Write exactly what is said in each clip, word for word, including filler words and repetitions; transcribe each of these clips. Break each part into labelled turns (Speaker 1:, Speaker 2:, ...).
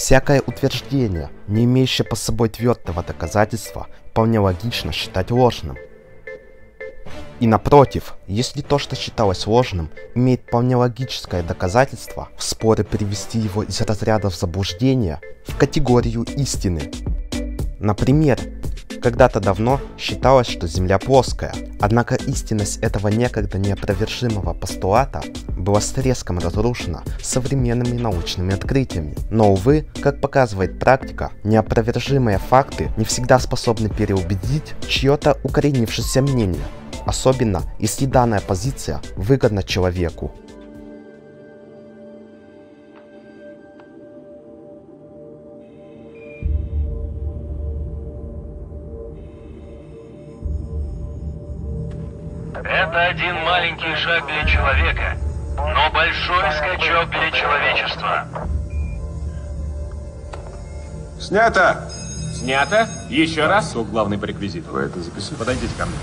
Speaker 1: Всякое утверждение, не имеющее по собой твердого доказательства, вполне логично считать ложным. И напротив, если то, что считалось ложным, имеет вполне логическое доказательство, в споре перевести его из разрядов заблуждения в категорию истины. Например, когда-то давно считалось, что Земля плоская, однако истинность этого некогда неопровержимого постулата была с треском разрушена современными научными открытиями. Но, увы, как показывает практика, неопровержимые факты не всегда способны переубедить чье-то укоренившееся мнение, особенно если данная позиция выгодна человеку.
Speaker 2: Это один маленький шаг для человека, но большой скачок для человечества.
Speaker 3: Снято!
Speaker 4: Снято? Еще раз?
Speaker 3: Кто главный по реквизиту? Вы это записали? Подойдите ко мне.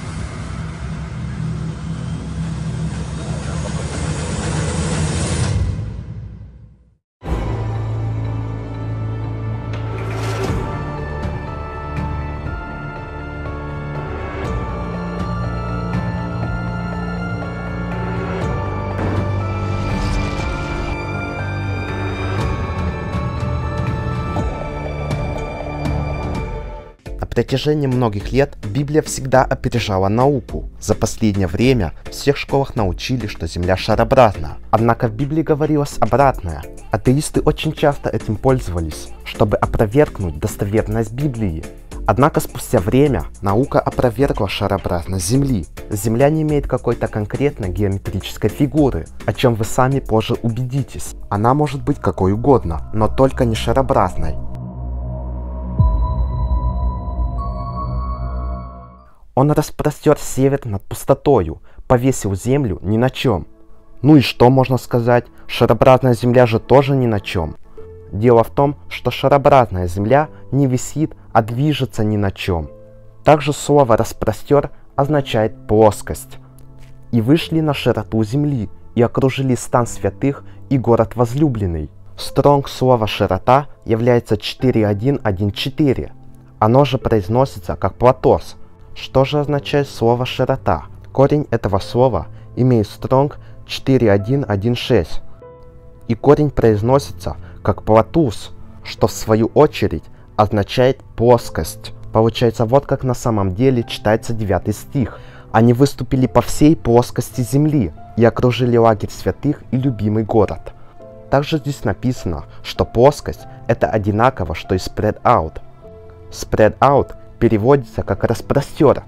Speaker 1: На протяжении многих лет Библия всегда опережала науку. За последнее время в всех школах научили, что Земля шарообразна. Однако в Библии говорилось обратное. Атеисты очень часто этим пользовались, чтобы опровергнуть достоверность Библии. Однако спустя время наука опровергла шарообразность Земли. Земля не имеет какой-то конкретной геометрической фигуры, о чем вы сами позже убедитесь. Она может быть какой угодно, но только не шарообразной. Он распростер север над пустотою, повесил землю ни на чем. Ну и что можно сказать? Шарообразная земля же тоже ни на чем. Дело в том, что шарообразная земля не висит, а движется ни на чем. Также слово «распростер» означает «плоскость». И вышли на широту земли, и окружили стан святых и город возлюбленный. Стронг слова «широта» является четыре один один четыре. Оно же произносится как «платос». Что же означает слово «широта»? Корень этого слова имеет стронг четыре один один шесть. И корень произносится как «платус», что в свою очередь означает «плоскость». Получается, вот как на самом деле читается девятый стих. Они выступили по всей плоскости земли и окружили лагерь святых и любимый город. Также здесь написано, что плоскость это одинаково, что и spread out. Spread out переводится как распростер.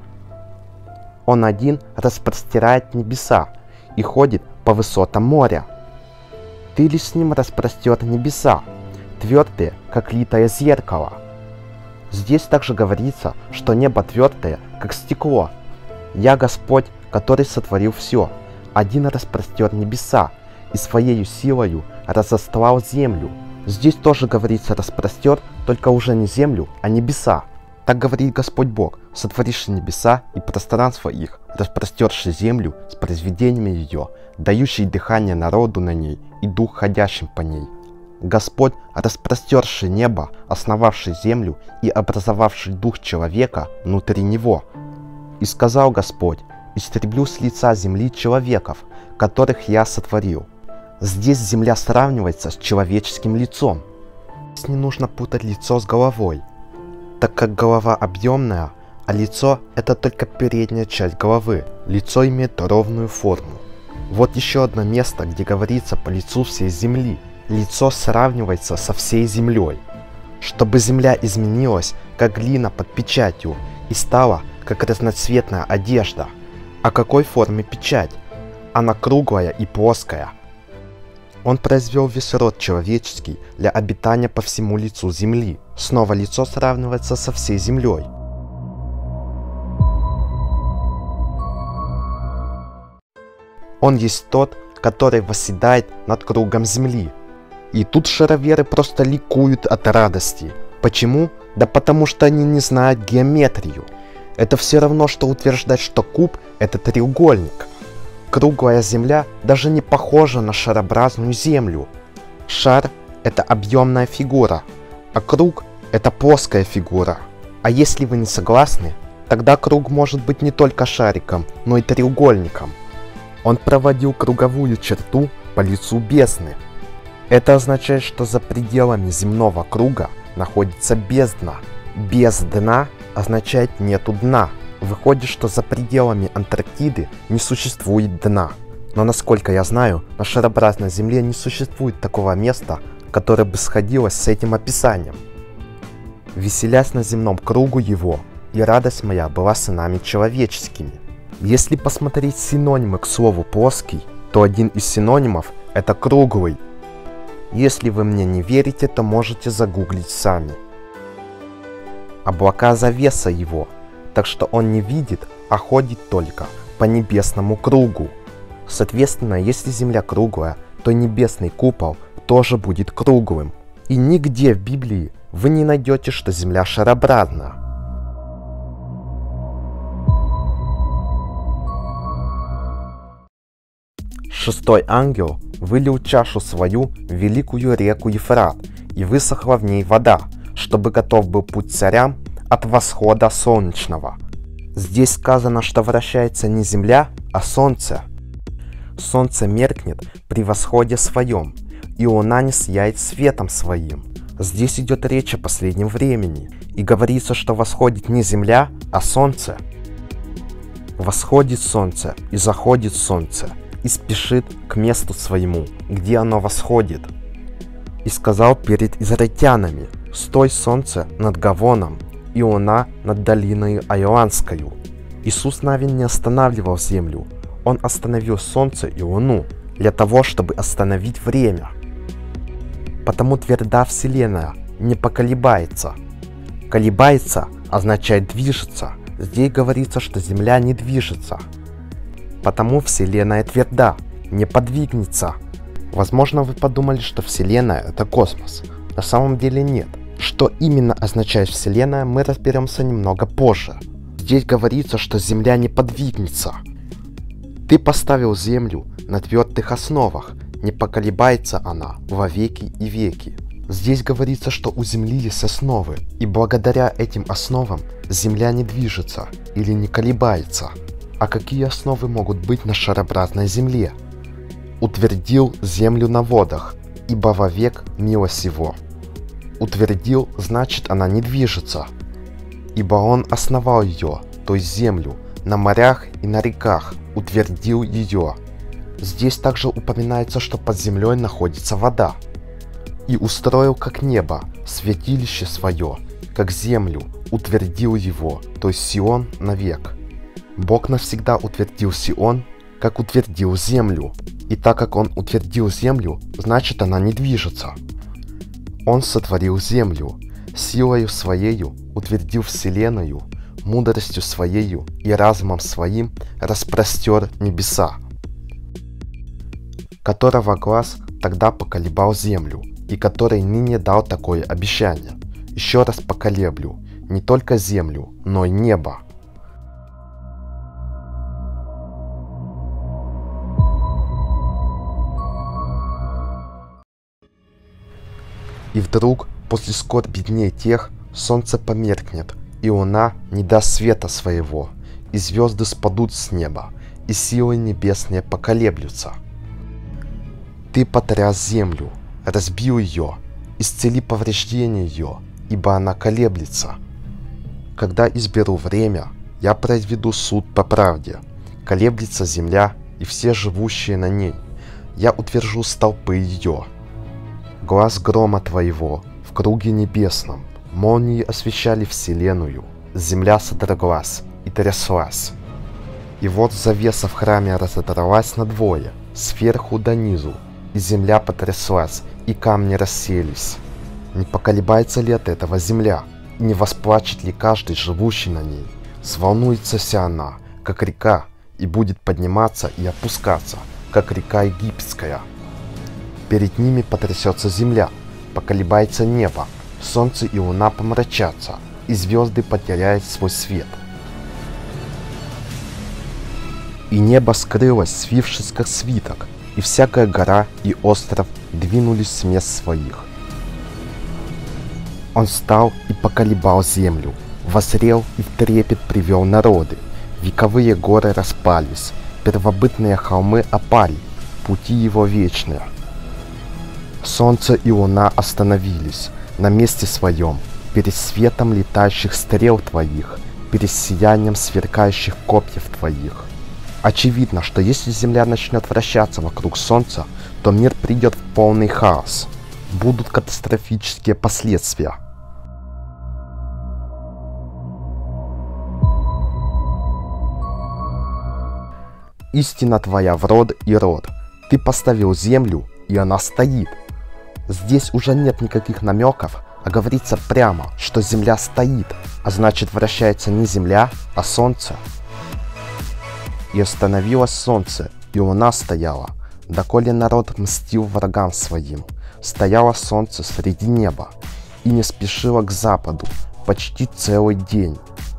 Speaker 1: Он один распростирает небеса и ходит по высотам моря. Ты лишь с ним распростер небеса, твердые, как литое зеркало. Здесь также говорится, что небо твердое, как стекло. Я Господь, который сотворил все, один распростер небеса и своею силою разостлал землю. Здесь тоже говорится распростер, только уже не землю, а небеса. Так говорит Господь Бог, сотворивший небеса и пространство их, распростерший землю с произведениями ее, дающий дыхание народу на ней и дух, ходящим по ней. Господь, распростерший небо, основавший землю и образовавший дух человека внутри него. И сказал Господь: истреблю с лица земли человеков, которых я сотворил. Здесь земля сравнивается с человеческим лицом. Здесь не нужно путать лицо с головой, так как голова объемная, а лицо это только передняя часть головы. Лицо имеет ровную форму. Вот еще одно место, где говорится по лицу всей земли. Лицо сравнивается со всей землей. Чтобы земля изменилась, как глина под печатью, и стала, как разноцветная одежда. О какой форме печать? Она круглая и плоская. Он произвел весь род человеческий для обитания по всему лицу земли. Снова лицо сравнивается со всей землей. Он есть тот, который восседает над кругом земли. И тут шароверы просто ликуют от радости. Почему? Да потому что они не знают геометрию. Это все равно, что утверждать, что куб это треугольник. Круглая земля даже не похожа на шарообразную землю. Шар – это объемная фигура, а круг – это плоская фигура. А если вы не согласны, тогда круг может быть не только шариком, но и треугольником. Он проводил круговую черту по лицу бездны. Это означает, что за пределами земного круга находится бездна. Без дна означает нету дна. Выходит, что за пределами Антарктиды не существует дна. Но насколько я знаю, на шарообразной Земле не существует такого места, которое бы сходилось с этим описанием. Веселясь на земном кругу его, и радость моя была сынами человеческими. Если посмотреть синонимы к слову плоский, то один из синонимов – это круглый. Если вы мне не верите, то можете загуглить сами. Облака завеса его, так что он не видит, а ходит только по небесному кругу. Соответственно, если земля круглая, то небесный купол тоже будет круглым. И нигде в Библии вы не найдете, что земля шарообразна. Шестой ангел вылил чашу свою в великую реку Ефрат, и высохла в ней вода, чтобы готов был путь царям от восхода солнечного. Здесь сказано, что вращается не земля, а солнце. Солнце меркнет при восходе своем, и луна не сияет светом своим. Здесь идет речь о последнем времени, и говорится, что восходит не земля, а солнце. Восходит солнце, и заходит солнце, и спешит к месту своему, где оно восходит. И сказал перед израильтянами: «Стой, солнце, над Гавоном, и луна над долиной Айоанскою». Иисус Навин не останавливал землю, Он остановил солнце и луну для того, чтобы остановить время. Потому тверда вселенная не поколебается. Колебается означает движется. Здесь говорится, что земля не движется. Потому вселенная тверда, не подвигнется. Возможно, вы подумали, что вселенная — это космос. На самом деле нет. Что именно означает вселенная, мы разберемся немного позже. Здесь говорится, что земля не подвигнется. Ты поставил землю на твердых основах, не поколебается она во веки и веки. Здесь говорится, что у земли есть основы, и благодаря этим основам земля не движется или не колебается. А какие основы могут быть на шарообразной земле? Утвердил землю на водах, ибо вовек милость его. Утвердил значит, она не движется, ибо он основал ее, то есть землю, на морях и на реках, утвердил ее. Здесь также упоминается, что под землей находится вода. И устроил как небо святилище свое, как землю, утвердил его, то есть Сион навек. Бог навсегда утвердил Сион, как утвердил землю. И так как он утвердил землю, значит, она не движется. Он сотворил землю, силою своею утвердил вселенную, мудростью своею и разумом своим распростер небеса, которого глаз тогда поколебал землю, и который ныне дал такое обещание: еще раз поколеблю не только землю, но и небо. И вдруг, после скорби дней тех, солнце померкнет, и луна не даст света своего, и звезды спадут с неба, и силы небесные поколеблются. Ты потряс землю, разбил ее, исцели повреждения ее, ибо она колеблется. Когда изберу время, я произведу суд по правде. Колеблется земля и все живущие на ней. Я утвержу столпы ее. Глаз грома твоего в круге небесном, молнии освещали вселенную, земля содроглась и тряслась. И вот завеса в храме разодралась надвое, сверху до низу, и земля потряслась, и камни расселись. Не поколебается ли от этого земля, и не восплачет ли каждый, живущий на ней? Сволнуется вся она, как река, и будет подниматься и опускаться, как река египетская. Перед ними потрясется земля, поколебается небо, солнце и луна помрачатся, и звезды потеряют свой свет. И небо скрылось, свившись как свиток, и всякая гора и остров двинулись с мест своих. Он встал и поколебал землю, воззрел и в трепет привел народы. Вековые горы распались, первобытные холмы опали, пути его вечные. Солнце и луна остановились на месте своем, перед светом летающих стрел твоих, перед сиянием сверкающих копьев твоих. Очевидно, что если Земля начнет вращаться вокруг Солнца, то мир придет в полный хаос. Будут катастрофические последствия. Истина твоя в род и род. Ты поставил землю, и она стоит. Здесь уже нет никаких намеков, а говорится прямо, что земля стоит, а значит вращается не земля, а солнце. И остановилось солнце, и луна стояла, доколе народ мстил врагам своим. Стояло солнце среди неба, и не спешило к западу почти целый день.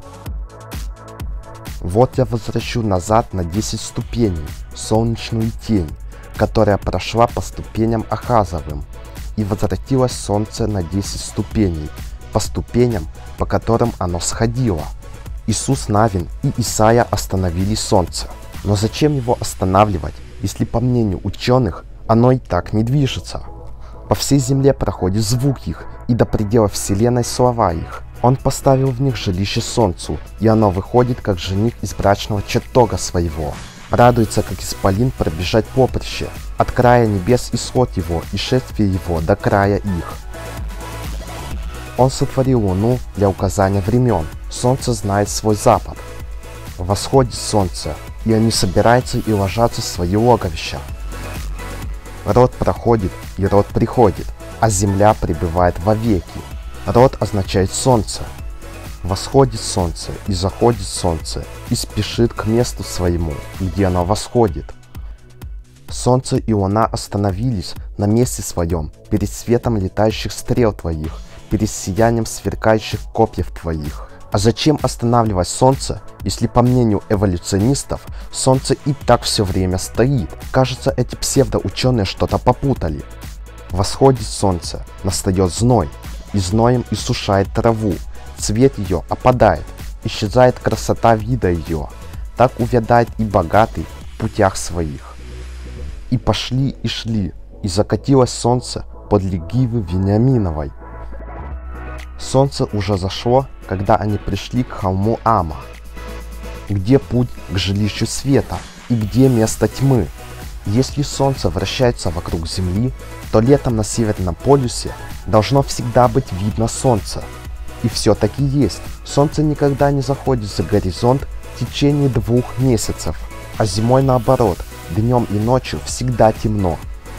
Speaker 1: Вот я возвращу назад на десять ступеней солнечную тень, которая прошла по ступеням Ахазовым, и возвратилось солнце на десять ступеней, по ступеням, по которым оно сходило. Иисус Навин и Исаия остановили солнце. Но зачем его останавливать, если, по мнению ученых, оно и так не движется? По всей земле проходит звук их, и до предела вселенной слова их. Он поставил в них жилище солнцу, и оно выходит, как жених из брачного чертога своего. Радуется, как исполин пробежать поприще, от края небес исход его, и шествие его до края их. Он сотворил луну для указания времен, солнце знает свой запад. Восходит солнце, и они собираются и ложатся в свои логовища. Род проходит, и род приходит, а земля пребывает вовеки. Род означает солнце. Восходит солнце, и заходит солнце, и спешит к месту своему, где оно восходит. Солнце и луна остановились на месте своем, перед светом летающих стрел твоих, перед сиянием сверкающих копьев твоих. А зачем останавливать солнце, если, по мнению эволюционистов, солнце и так все время стоит? Кажется, эти псевдоученые что-то попутали. Восходит солнце, настает зной, и зноем иссушает траву, цвет ее опадает, исчезает красота вида ее, так увядает и богатый в путях своих. И пошли и шли, и закатилось солнце подле гивы Вениаминовой. Солнце уже зашло, когда они пришли к холму Ама. Где путь к жилищу света, и где место тьмы? Если солнце вращается вокруг Земли, то летом на Северном полюсе должно всегда быть видно солнце. И все-таки есть. Солнце никогда не заходит за горизонт в течение двух месяцев, а зимой наоборот, днем и ночью всегда темно.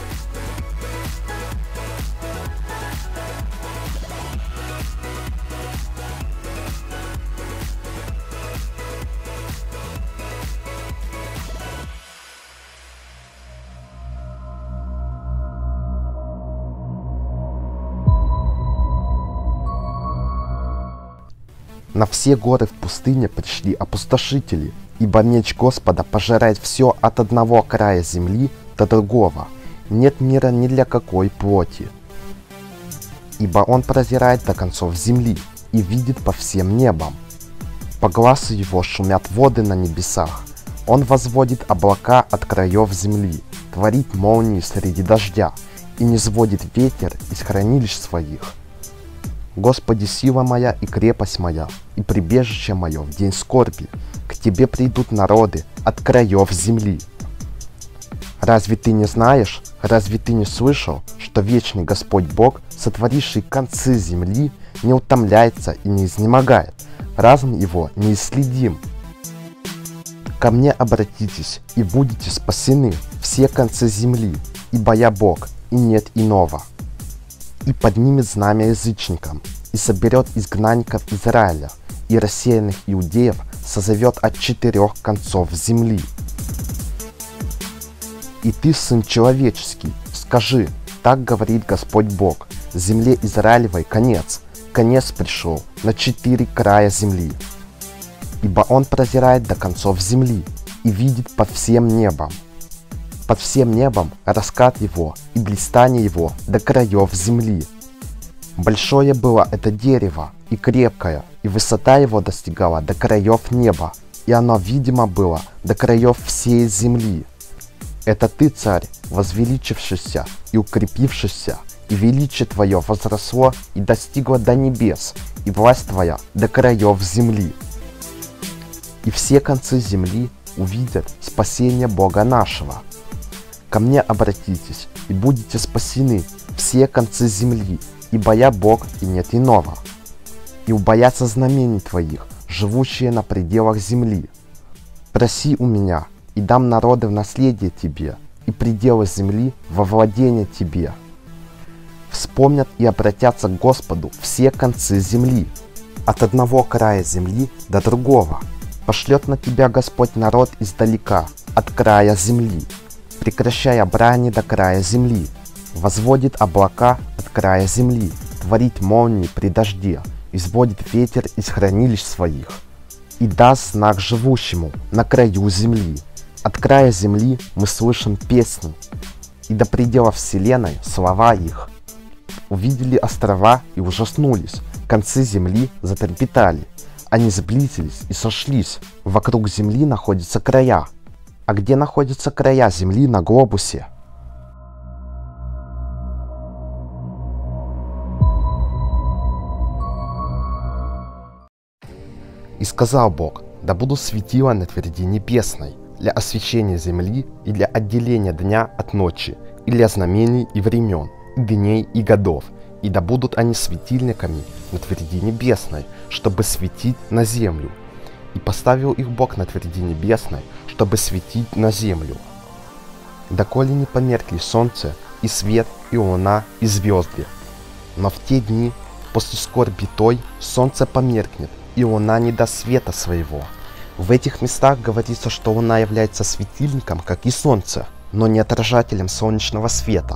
Speaker 1: На все горы в пустыне пришли опустошители, ибо меч Господа пожирает все от одного края земли до другого. Нет мира ни для какой плоти. Ибо он прозирает до концов земли и видит по всем небам. По глазу его шумят воды на небесах. Он возводит облака от краев земли, творит молнии среди дождя и низводит ветер из хранилищ своих. Господи, сила моя и крепость моя, и прибежище мое в день скорби. К Тебе придут народы от краев земли. Разве ты не знаешь, разве ты не слышал, что вечный Господь Бог, сотворивший концы земли, не утомляется и не изнемогает, разум его неисследим? Ко мне обратитесь, и будете спасены все концы земли, ибо я Бог, и нет иного. И поднимет знамя язычникам, и соберет изгнанников Израиля, и рассеянных иудеев созовет от четырех концов земли. И ты, сын человеческий, скажи, так говорит Господь Бог, земле Израилевой конец, конец пришел на четыре края земли. Ибо он прозирает до концов земли и видит по всем небам. Под всем небом раскат его и блистание его до краев земли. Большое было это дерево, и крепкое, и высота его достигала до краев неба, и оно видимо было до краев всей земли. Это ты, царь, возвеличившийся и укрепившийся, и величие твое возросло и достигло до небес, и власть твоя до краев земли. И все концы земли увидят спасение Бога нашего. Ко мне обратитесь, и будете спасены все концы земли, ибо я Бог, и нет иного. И убоятся знамений твоих, живущие на пределах земли. Проси у меня, и дам народы в наследие тебе, и пределы земли во владение тебе. Вспомнят и обратятся к Господу все концы земли, от одного края земли до другого. Пошлет на тебя Господь народ издалека, от края земли, прекращая брани до края земли, возводит облака от края земли, творит молнии при дожде, изводит ветер из хранилищ своих, и даст знак живущему на краю земли. От края земли мы слышим песни, и до предела вселенной слова их. Увидели острова и ужаснулись, концы земли затрепетали. Они сблизились и сошлись, вокруг земли находятся края. А где находятся края земли на глобусе? И сказал Бог: да будут светила на тверди небесной, для освещения земли и для отделения дня от ночи, и для знамений и времен, и дней и годов, и да будут они светильниками на тверди небесной, чтобы светить на землю. И поставил их Бог на тверди небесной, чтобы светить на землю. Доколе не померкли солнце, и свет, и луна, и звезды. Но в те дни, после скорби той, солнце померкнет, и луна не даст света своего. В этих местах говорится, что луна является светильником, как и солнце, но не отражателем солнечного света.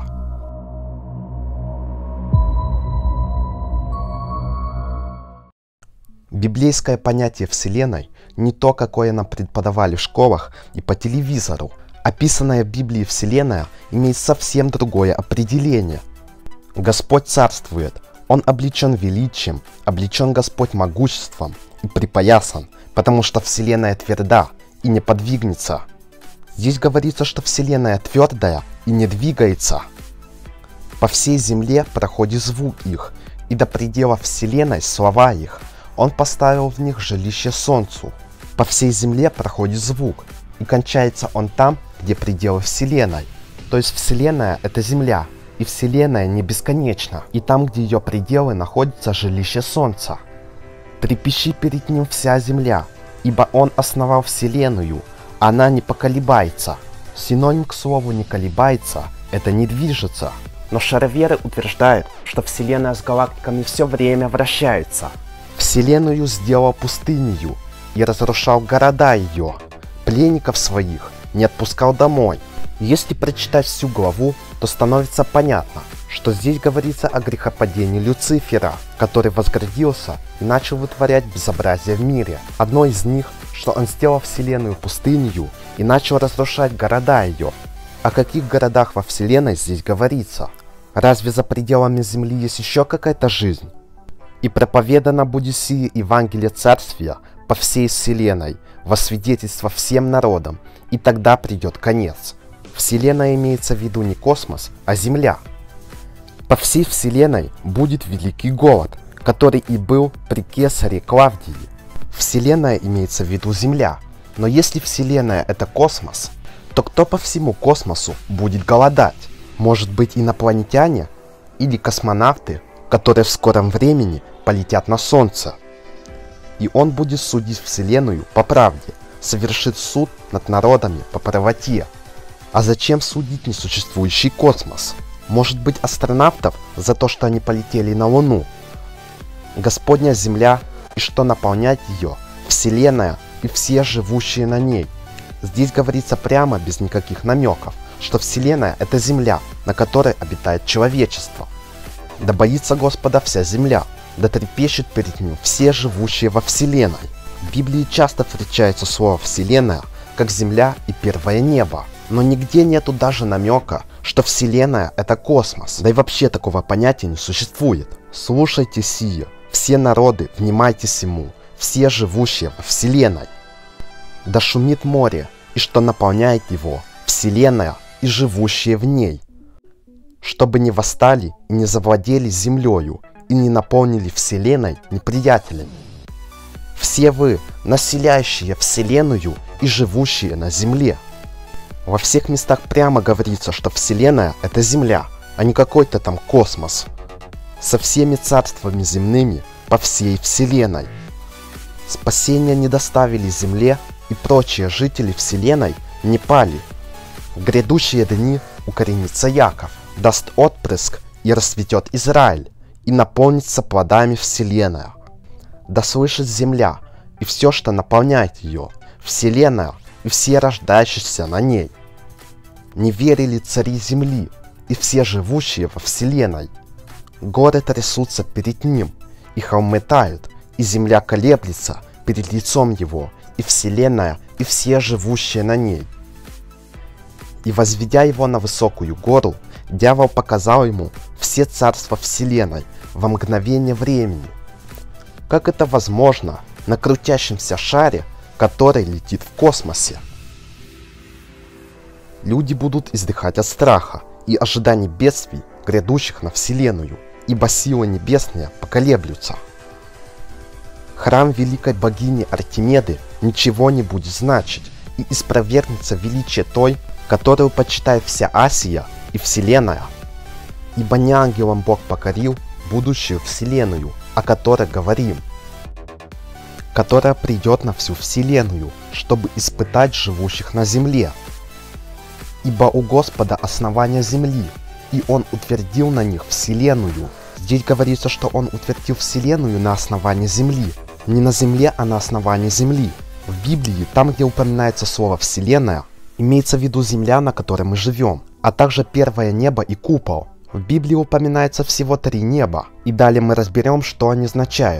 Speaker 1: Библейское понятие Вселенной не то, какое нам преподавали в школах и по телевизору. Описанная в Библии Вселенная имеет совсем другое определение. Господь царствует, Он облечен величием, облечен Господь могуществом и припоясан, потому что Вселенная тверда и не подвигнется. Здесь говорится, что Вселенная твердая и не двигается. По всей земле проходит звук их, и до предела Вселенной слова их. Он поставил в них жилище солнцу. По всей земле проходит звук, и кончается он там, где пределы Вселенной. То есть Вселенная — это Земля, и Вселенная не бесконечна, и там, где ее пределы, находится жилище Солнца. Трепещи перед ним вся земля, ибо он основал Вселенную, она не поколебается. Синоним к слову «не колебается» — это «не движется». Но шароверы утверждают, что Вселенная с галактиками все время вращается. Вселенную сделал пустынью и разрушал города ее, пленников своих не отпускал домой. Если прочитать всю главу, то становится понятно, что здесь говорится о грехопадении Люцифера, который возгордился и начал вытворять безобразие в мире. Одно из них, что он сделал Вселенную пустынью и начал разрушать города ее. О каких городах во Вселенной здесь говорится? Разве за пределами Земли есть еще какая-то жизнь? И проповедано будет сие Евангелие Царствия по всей Вселенной, во свидетельство всем народам, и тогда придет конец. Вселенная имеется в виду не космос, а Земля. По всей Вселенной будет великий голод, который и был при кесаре Клавдии. Вселенная имеется в виду Земля, но если Вселенная — это космос, то кто по всему космосу будет голодать? Может быть, инопланетяне или космонавты, которые в скором времени полетят на Солнце. И он будет судить Вселенную по правде, совершит суд над народами по правоте. А зачем судить несуществующий космос? Может быть, астронавтов за то, что они полетели на Луну? Господня Земля и что наполнять ее, Вселенная и все живущие на ней. Здесь говорится прямо, без никаких намеков, что Вселенная — это Земля, на которой обитает человечество. Да боится Господа вся земля, да трепещет перед Ним все живущие во Вселенной. В Библии часто встречается слово «Вселенная» как земля и первое небо, но нигде нету даже намека, что Вселенная — это космос, да и вообще такого понятия не существует. Слушайте сие, все народы, внимайте сему, все живущие во вселенной. Да шумит море, и что наполняет его, вселенная и живущие в ней. Чтобы не восстали и не завладели землею, и не наполнили вселенной неприятелями. Все вы, населяющие вселенную и живущие на земле. Во всех местах прямо говорится, что вселенная — это земля, а не какой-то там космос. Со всеми царствами земными по всей вселенной. Спасения не доставили земле, и прочие жители вселенной не пали. В грядущие дни укоренится Яков, даст отпрыск и расцветет Израиль, и наполнится плодами вселенная. Да слышит земля и все, что наполняет ее, вселенная и все рождающиеся на ней. Не верили цари земли и все живущие во вселенной. Горы трясутся перед ним, и холмы тают, и земля колеблется перед лицом его, и вселенная, и все живущие на ней. И возведя его на высокую гору, дьявол показал ему все царства вселенной во мгновение времени. Как это возможно на крутящемся шаре, который летит в космосе? Люди будут издыхать от страха и ожиданий бедствий, грядущих на вселенную, ибо силы небесные поколеблются. Храм великой богини Артемиды ничего не будет значить, и испровергнется величие той, которую почитает вся Асия и вселенная. Ибо не ангелам Бог покорил будущую вселенную, о которой говорим, которая придет на всю вселенную, чтобы испытать живущих на земле. Ибо у Господа основание земли, и Он утвердил на них вселенную. Здесь говорится, что Он утвердил вселенную на основании земли. Не на земле, а на основании земли. В Библии, там, где упоминается слово «вселенная», имеется в виду земля, на которой мы живем, а также первое небо и купол. В Библии упоминается всего три неба, и далее мы разберем, что они означают.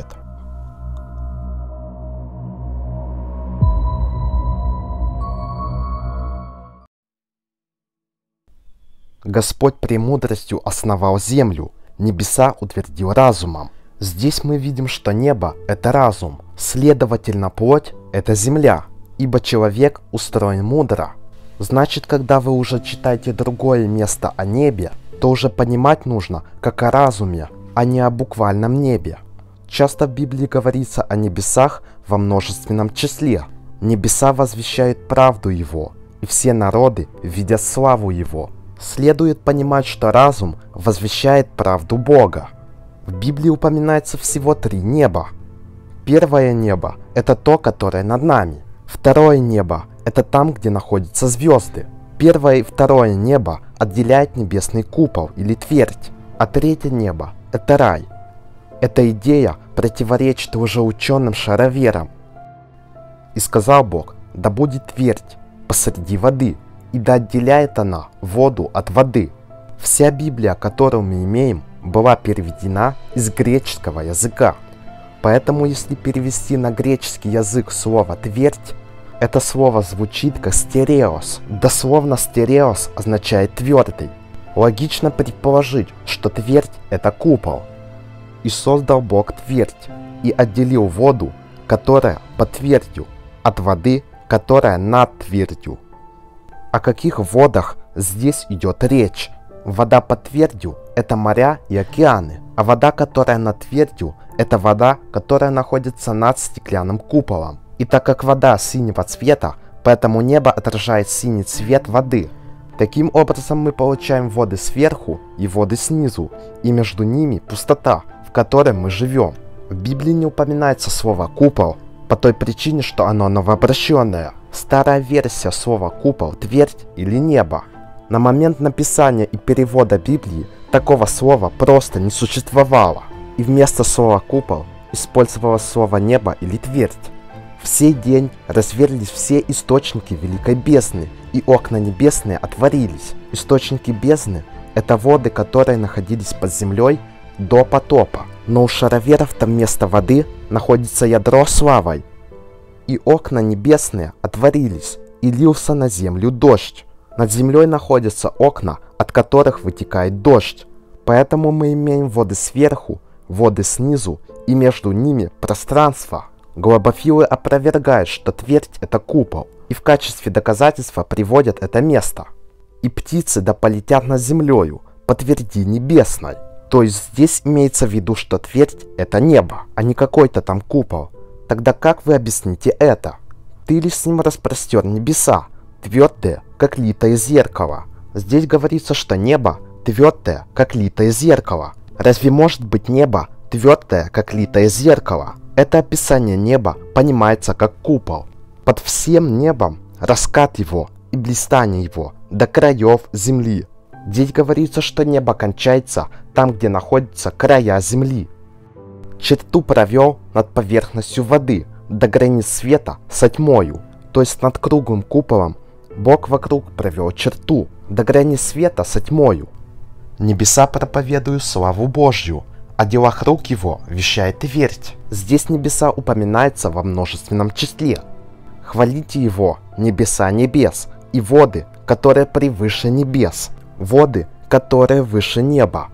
Speaker 1: Господь премудростью основал землю, небеса утвердил разумом. Здесь мы видим, что небо — это разум, следовательно, плоть — это земля, ибо человек устроен мудро. Значит, когда вы уже читаете другое место о небе, то уже понимать нужно как о разуме, а не о буквальном небе. Часто в Библии говорится о небесах во множественном числе. Небеса возвещают правду Его, и все народы видят славу Его. Следует понимать, что разум возвещает правду Бога. В Библии упоминается всего три неба. Первое небо — это то, которое над нами. Второе небо — это там, где находятся звезды. Первое и второе небо отделяет небесный купол или твердь, а третье небо — это рай. Эта идея противоречит лжеученым шароверам. И сказал Бог: да будет твердь посреди воды, и да отделяет она воду от воды. Вся Библия, которую мы имеем, была переведена из греческого языка. Поэтому, если перевести на греческий язык слово «твердь», это слово звучит как «стереос». Дословно «стереос» означает «твердый». Логично предположить, что твердь — это купол. И создал Бог твердь, и отделил воду, которая под твердью, от воды, которая над твердью. О каких водах здесь идет речь? Вода под твердью — это моря и океаны, а вода, которая над твердью, это вода, которая находится над стеклянным куполом. И так как вода синего цвета, поэтому небо отражает синий цвет воды. Таким образом мы получаем воды сверху и воды снизу, и между ними пустота, в которой мы живем. В Библии не упоминается слово «купол» по той причине, что оно новообращенное. Старая версия слова «купол» — твердь или небо. На момент написания и перевода Библии такого слова просто не существовало, и вместо слова «купол» использовалось слово «небо» или «твердь». В сей день разверлись все источники великой бездны, и окна небесные отворились. Источники бездны — это воды, которые находились под землей до потопа. Но у шароверов там вместо воды находится ядро с лавой. И окна небесные отворились, и лился на землю дождь. Над землей находятся окна, от которых вытекает дождь. Поэтому мы имеем воды сверху, воды снизу и между ними пространство. Глобофилы опровергают, что твердь — это купол, и в качестве доказательства приводят это место. И птицы да полетят над землею по тверди небесной. То есть здесь имеется в виду, что твердь — это небо, а не какой-то там купол. Тогда как вы объясните это? Ты лишь с ним распростер небеса, твердые, как литое зеркало. Здесь говорится, что небо твердое, как литое зеркало. Разве может быть небо твердое, как литое зеркало? Это описание неба понимается как купол. Под всем небом раскат его и блистание его до краев земли. Здесь говорится, что небо кончается там, где находятся края земли. Черту провел над поверхностью воды до границ света со тьмою, то есть над круглым куполом Бог вокруг провел черту до границ света со тьмою. Небеса проповедуют славу Божью, о делах рук его вещает твердь. Здесь небеса упоминается во множественном числе. Хвалите его, небеса небес, и воды, которые превыше небес, воды, которые выше неба.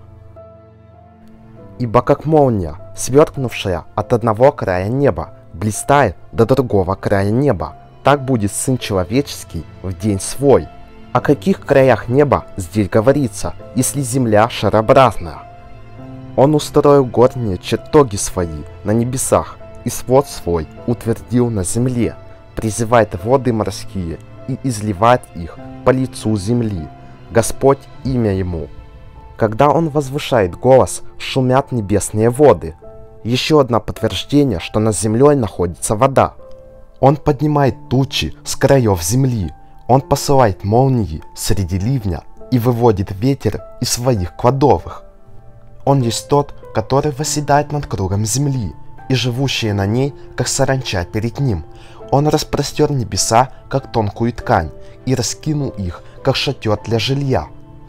Speaker 1: Ибо как молния, сверкнувшая от одного края неба, блистает до другого края неба, так будет Сын Человеческий в день свой. О каких краях неба здесь говорится, если земля шарообразная? Он устроил горние чертоги свои на небесах, и свод свой утвердил на земле, призывает воды морские и изливает их по лицу земли. Господь имя ему. Когда он возвышает голос, шумят небесные воды. Еще одно подтверждение, что над землей находится вода. Он поднимает тучи с краев земли. Он посылает молнии среди ливня и выводит ветер из своих кладовых. Он есть тот, который восседает над кругом земли, и живущие на ней, как саранча перед ним. Он распростер небеса, как тонкую ткань, и раскинул их, как шатер для жилья.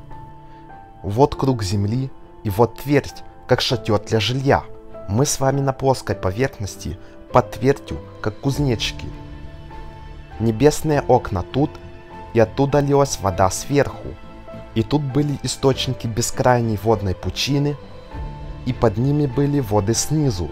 Speaker 1: Вот круг земли, и вот твердь, как шатер для жилья. Мы с вами на плоской поверхности, под твердью, как кузнечики. Небесные окна тут, и оттуда лилась вода сверху. И тут были источники бескрайней водной пучины, и под ними были воды снизу.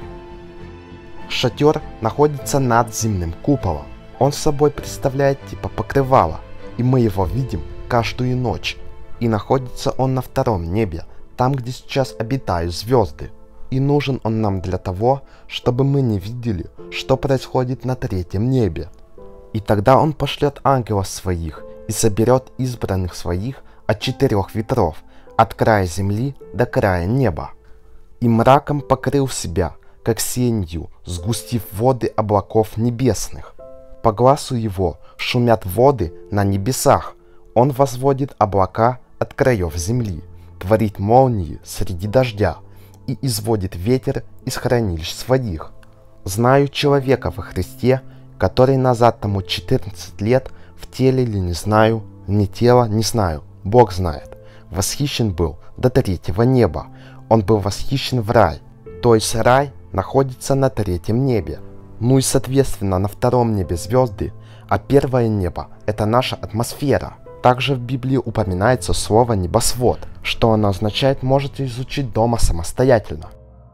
Speaker 1: Шатер находится над земным куполом. Он собой представляет типа покрывала, и мы его видим каждую ночь. И находится он на втором небе, там, где сейчас обитают звезды. И нужен он нам для того, чтобы мы не видели, что происходит на третьем небе. И тогда он пошлет ангелов своих и соберет избранных своих от четырех ветров, от края земли до края неба. И мраком покрыл себя, как сенью, сгустив воды облаков небесных. По глазу его шумят воды на небесах. Он возводит облака от краев земли, творит молнии среди дождя и изводит ветер из хранилищ своих. Знаю человека во Христе, который назад тому четырнадцать лет, в теле ли не знаю, ни тела не знаю, Бог знает. Восхищен был до третьего неба. Он был восхищен в рай, то есть рай находится на третьем небе. Ну и соответственно на втором небе звезды, а первое небо — это наша атмосфера. Также в Библии упоминается слово «небосвод». Что оно означает, можете изучить дома самостоятельно.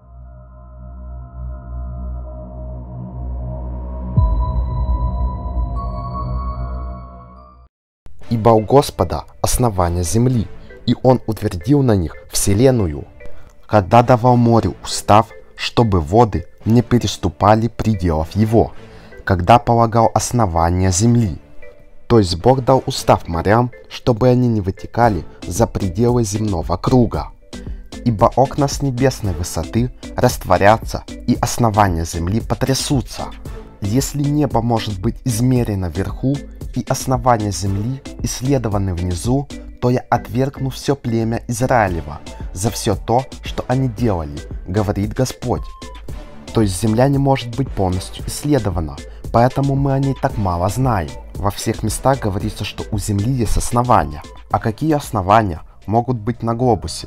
Speaker 1: Ибо у Господа основание земли, и Он утвердил на них вселенную, когда давал морю устав, чтобы воды не переступали пределов его, когда полагал основание земли. То есть Бог дал устав морям, чтобы они не вытекали за пределы земного круга. Ибо окна с небесной высоты растворятся, и основания земли потрясутся. Если небо может быть измерено вверху, и основания земли исследованы внизу, то я отвергну все племя Израилева за все то, что они делали, говорит Господь. То есть земля не может быть полностью исследована, поэтому мы о ней так мало знаем. Во всех местах говорится, что у земли есть основания. А какие основания могут быть на глобусе?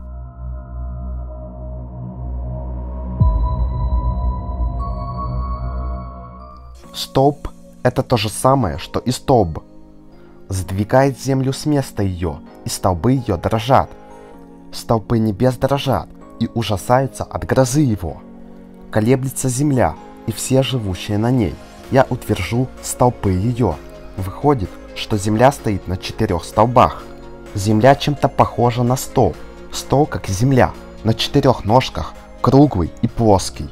Speaker 1: Столб — это то же самое, что и столб. Сдвигает землю с места ее, и столбы ее дрожат. Столпы небес дрожат, и ужасаются от грозы его. Колеблется земля и все живущие на ней. Я утвержу столпы ее. Выходит, что земля стоит на четырех столбах. Земля чем-то похожа на стол. Стол, как и земля, на четырех ножках, круглый и плоский.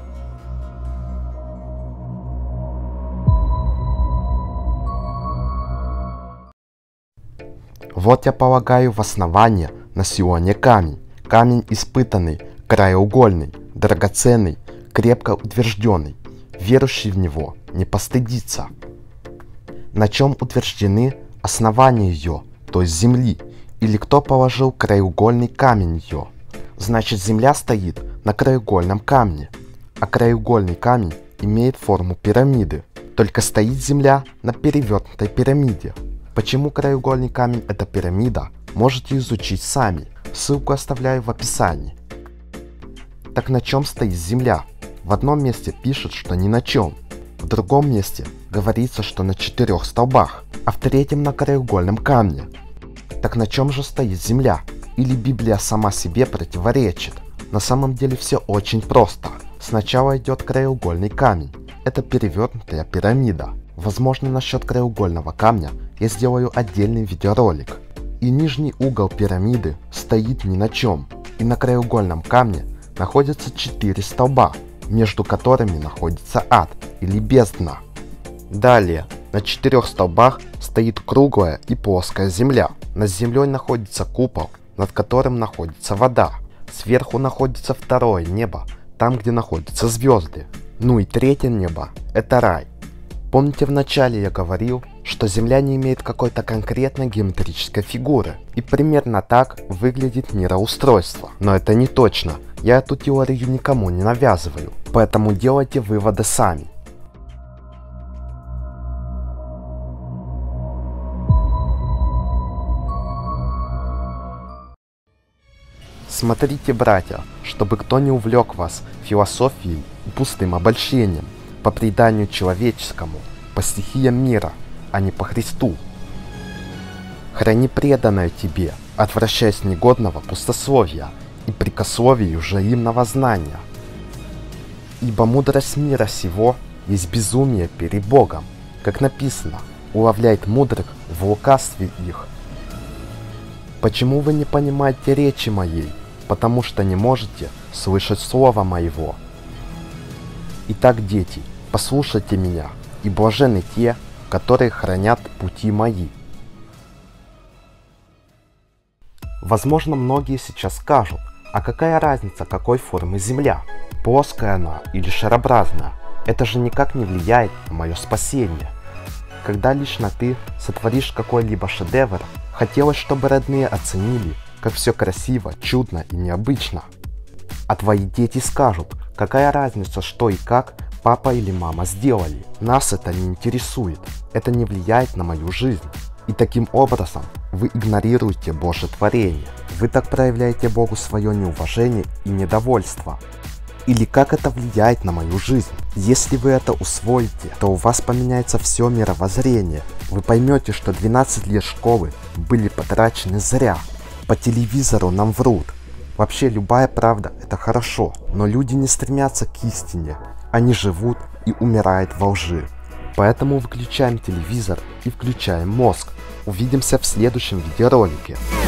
Speaker 1: Вот я полагаю в основание на Сионе камень. Камень испытанный, краеугольный, драгоценный, крепко утвержденный. Верующий в него не постыдится. На чем утверждены основания ее, то есть земли, или кто положил краеугольный камень ее? Значит, земля стоит на краеугольном камне, а краеугольный камень имеет форму пирамиды, только стоит земля на перевернутой пирамиде. Почему краеугольный камень — это пирамида, можете изучить сами, ссылку оставляю в описании. Так на чем стоит земля? В одном месте пишет, что ни на чем, в другом месте говорится, что на четырех столбах, а в третьем на краеугольном камне. Так на чем же стоит земля? Или Библия сама себе противоречит? На самом деле все очень просто. Сначала идет краеугольный камень, это перевернутая пирамида. Возможно, насчет краеугольного камня я сделаю отдельный видеоролик. И нижний угол пирамиды стоит ни на чем. И на краеугольном камне находятся четыре столба, между которыми находится ад или бездна. Далее, на четырех столбах стоит круглая и плоская земля. Над землей находится купол, над которым находится вода. Сверху находится второе небо, там, где находятся звезды. Ну и третье небо – это рай. Помните, вначале я говорил, что Земля не имеет какой-то конкретной геометрической фигуры, и примерно так выглядит мироустройство. Но это не точно, я эту теорию никому не навязываю, поэтому делайте выводы сами. Смотрите, братья, чтобы кто не увлек вас философией и пустым обольщением, по преданию человеческому, по стихиям мира, а не по Христу. Храни преданное тебе, отвращаясь негодного пустословия и прикословию взаимного знания. Ибо мудрость мира сего есть безумие перед Богом, как написано, уловляет мудрых в лукавстве их. Почему вы не понимаете речи моей? Потому что не можете слышать слова моего. Итак, дети, послушайте меня, и блаженны те, которые хранят пути мои. Возможно, многие сейчас скажут, а какая разница, какой формы Земля? Плоская она или шарообразная? Это же никак не влияет на мое спасение. Когда лично ты сотворишь какой-либо шедевр, хотелось, чтобы родные оценили, как все красиво, чудно и необычно. А твои дети скажут, какая разница, что и как папа или мама сделали. Нас это не интересует, это не влияет на мою жизнь. И таким образом вы игнорируете Божье творение. Вы так проявляете Богу свое неуважение и недовольство. Или как это влияет на мою жизнь? Если вы это усвоите, то у вас поменяется все мировоззрение. Вы поймете, что двенадцать лет школы были потрачены зря. По телевизору нам врут. Вообще любая правда это хорошо, но люди не стремятся к истине. Они живут и умирают во лжи. Поэтому выключаем телевизор и включаем мозг. Увидимся в следующем видеоролике.